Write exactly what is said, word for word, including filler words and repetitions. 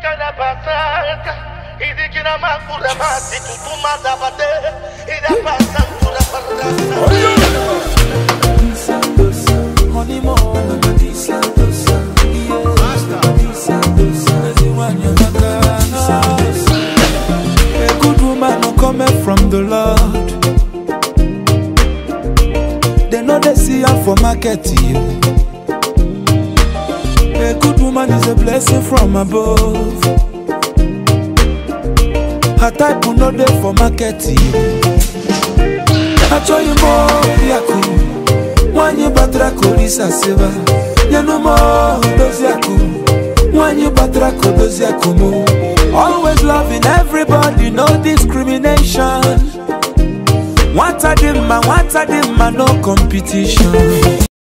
na pasada y de que na makura mati tu tu madabate y da pasan tu la parada. Honey mo na di santos. A good woman no coming from the Lord. They know they see her for market. A good woman is a blessing from above. Her type will not there for market. I tell you more, yaku. When you batra kolisa seva, you know more those yaku. When you batra those yaku. Always loving everybody, no discrimination. What a dimma, what a dimma, no competition.